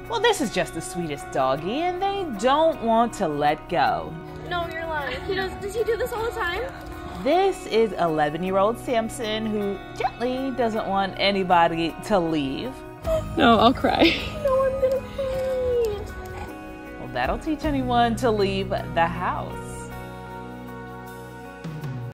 Well, this is just the sweetest doggy, and they don't want to let go. No, you're lying. Does he do this all the time? This is 11-year-old Sampson, who gently doesn't want anybody to leave. No, I'll cry. No, I'm gonna cry. Well, that'll teach anyone to leave the house.